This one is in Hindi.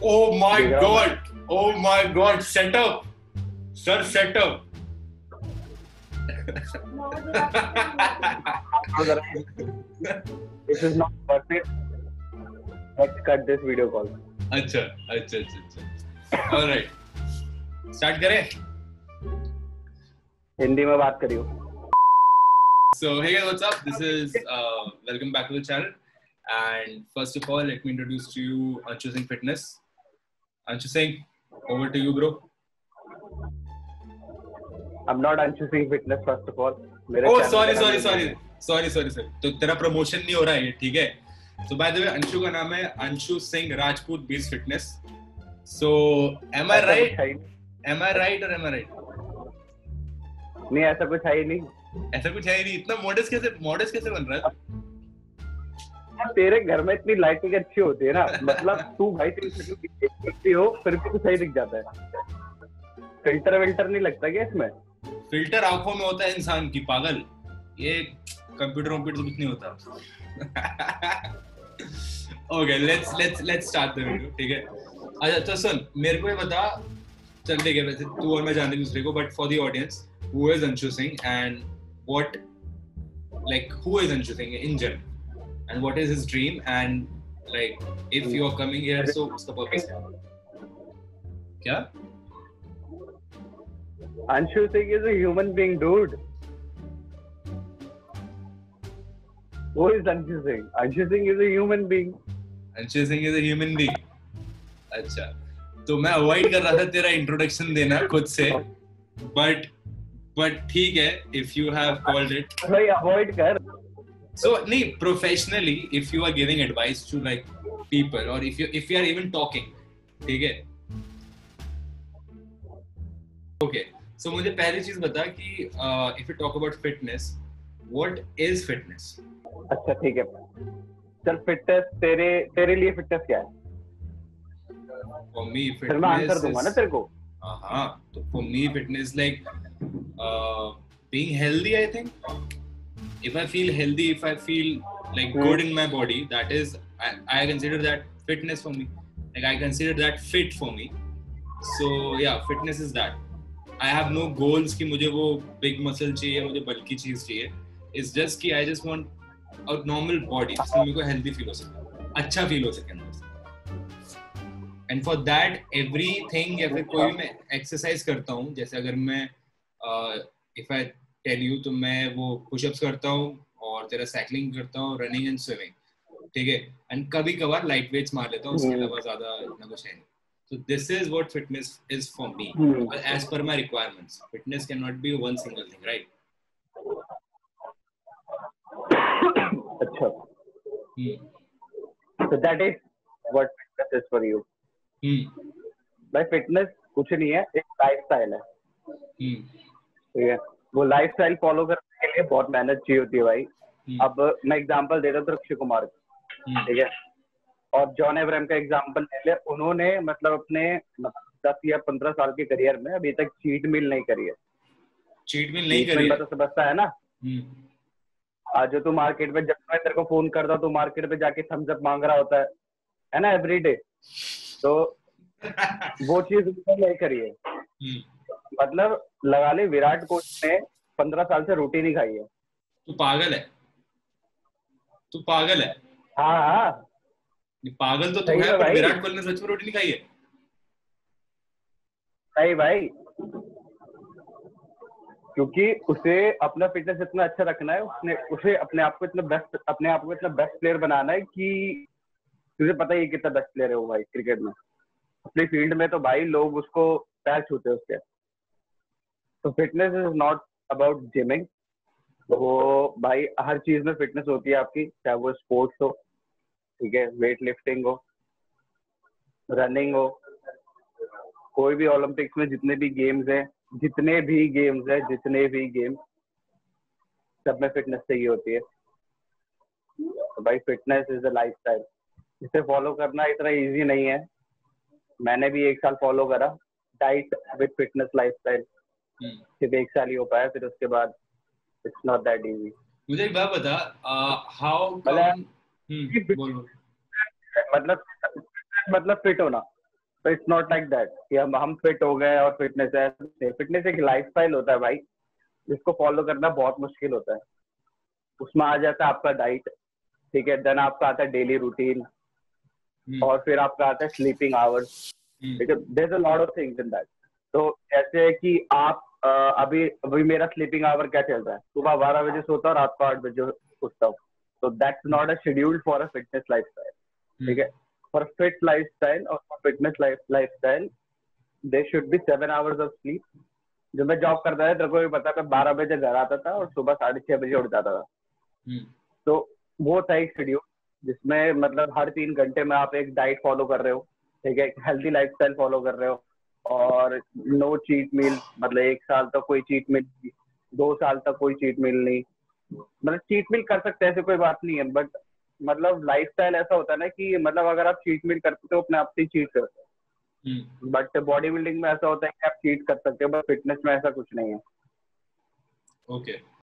Oh my देख रहा हूँ god! Oh my god! Set up, sir. Set up. This is not worth it. Let's cut this video call. अच्छा अच्छा अच्छा अच्छा. All right. Start करें. हिंदी में बात करियो. So hey guys, what's up? This is welcome back to the channel. And first of all, let me introduce to you Anshu Singh Fitness. Anshu Singh, over to you, bro. I'm not Anshu Singh Fitness first of all. Oh, sorry. तो तेरा प्रमोशन नहीं हो रहा है, ठीक है? So by the way, Anshu का नाम है Anshu Singh Rajput beast fitness. So am I right? Am I right or am I right? नहीं, ऐसा कुछ है ही नहीं. ऐसा कुछ है ही नहीं. इतना मॉडर्स कैसे बन रहा है? तेरे घर में इतनी लाइटिंग अच्छी होती है ना, मतलब तू भाई तेरी हो फिर भी कुछ सही दिख जाता है. फिल्टर नहीं लगता क्या इसमें? फिल्टर आंखों में होता है इंसान की, पागल. ये कंप्यूटर तो कुछ नहीं होता. Okay, let's start the video, ठीक है? अच्छा तो सुन, मेरे को ये बता. चल ठीक है, वैसे तू और मैं जानते हैं दूसरे को, but for the audience, who is Anshu Singh and who is Anshu Singh in general, and what is his dream, and like if you are coming here, so what's the purpose? क्या? Anshu Singh is a human being, dude. Who is Anshu Singh? Anshu Singh is a human being. Anshu Singh is a human being. अच्छा, तो मैं अवॉइड कर रहा था तेरा इंट्रोडक्शन देना खुद से, बट ठीक है, if you have called it. भाई अवॉइड कर. So नहीं, professionally, if you are giving advice to like people, or if you are even talking, ठीक है? Okay, so मुझे पहली चीज बता कि if you talk about fitness, what is fitness? अच्छा ठीक है, चल फिटनेस तेरे लिए फिटनेस क्या है? For me, फिर fitness मैं आंसर दूंगा ना तेरे को. हाँ, तो for me, fitness like being healthy. I think if I feel healthy, if I feel like good in my body, that is, I consider that fitness for me. Like I consider that fit for me. So yeah, fitness is that. I have no goals कि मुझे वो big muscle चाहिए, मुझे बल्कि चीज चाहिए. It's just कि I just want a normal body, जिसमें मेरे को healthy feel हो सके, अच्छा feel हो सके अंदर से. And for that, everything, या फिर कोई भी मैं exercise करता हूँ, जैसे अगर मैं if I tell you, तो मैं वो push-ups करता हूँ और तेरा cycling करता हूँ, running and swimming, ठीक है? And कभी कभार light weights मार लेता हूँ, उसके अलावा ज़्यादा इतना कुछ है नहीं. So this is what fitness is for me, as per my requirements. Fitness cannot be one single thing, right? अच्छा. So that is what fitness is for you. भाई फिटनेस कुछ नहीं है, एक लाइफस्टाइल है. ठीक है, वो लाइफस्टाइल फॉलो करने के लिए बहुत मेहनत चाहिए होती है भाई. अब मैं एग्जांपल देता हूँ अक्षय कुमार का, ठीक है, और जॉन अब्राहम का एग्जांपल ले ले. उन्होंने मतलब अपने 10 या 15 साल के करियर में अभी तक चीट मील नहीं करी है. चीट मील नहीं करी है तो समझता है ना. आज जो तू मार्केट में, जब मैं तेरे को फोन करता हूँ, तो मार्केट में जाके थम्स अप मांग रहा होता है ना, एवरीडे. तो वो चीज नहीं करी है. मतलब लगा ले, विराट कोहली ने 15 साल से रोटी नहीं खाई है. तू पागल है. हाँ, पागल तो तू है, पर विराट कोहली ने सच में रोटी नहीं खाई है. सही भाई, क्योंकि उसे अपना फिटनेस इतना अच्छा रखना है, उसे अपने आप को इतना बेस्ट प्लेयर बनाना है कि तुझे पता ही कितना बेस्ट प्लेयर है वो भाई क्रिकेट में. अपनी फील्ड में तो भाई लोग उसको पैर छूते हैं उसके. तो fitness is not about gyming. वो भाई हर चीज में फिटनेस होती है आपकी, चाहे वो स्पोर्ट्स हो, ठीक है, वेट लिफ्टिंग हो, रनिंग हो, कोई भी ओलंपिक्स में जितने भी गेम्स हैं, सब में फिटनेस चाहिए होती है. तो भाई फिटनेस इज अ लाइफस्टाइल. इसे फॉलो करना इतना इजी नहीं है. मैंने भी 1 साल फॉलो करा डाइट विद फिटनेस लाइफस्टाइल. सिर्फ 1 साल ही हो पाया, फिर उसके बाद इट्स नॉट दैट इजी. मुझे एक बात बता, हाउ मतलब फिट होना. तो इट्स नॉट लाइक दैट कि हम फिट हो गए और फिटनेस है। फिटनेस एक लाइफस्टाइल होता है भाई, जिसको फॉलो करना बहुत मुश्किल होता है। उसमें आ जाता है आपका डाइट, ठीक है, देन आपका आता है डेली रूटीन, और फिर आपका आता है स्लीपिंग आवर्स, ठीक है, there is a lot of things in that. तो ऐसे है कि आप अभी अभी मेरा स्लीपिंग आवर क्या चल रहा है, सुबह 12 बजे सोता हूँ, रात को 8 बजे उठता हूँ। तो that's not a scheduled for a fitness lifestyle, ठीक है। फॉर फिट लाइफस्टाइल और for fitness lifestyle there should be 7 hours of sleep. जो मैं जॉब करता था, तेरे को भी पता है, मैं 12 बजे घर आता था और सुबह 6:30 बजे उठ जाता था। तो वो था एक शेड्यूल जिसमें मतलब हर 3 घंटे में आप एक डाइट फॉलो कर रहे हो, ठीक है, हेल्दी लाइफस्टाइल फॉलो कर रहे हो, और नो चीट मील, मतलब 1 साल तक कोई चीट मील, 2 साल तक कोई चीट मील नहीं। मतलब चीट मील कर सकते हैं, ऐसे कोई बात नहीं है, बट मतलब लाइफस्टाइल ऐसा होता है ना कि मतलब अगर आप चीट मील करते हो अपने आप से चीट करते हो, बट बॉडी बिल्डिंग में ऐसा होता है कि आप चीट कर सकते हो, बट फिटनेस में ऐसा कुछ नहीं है। ओके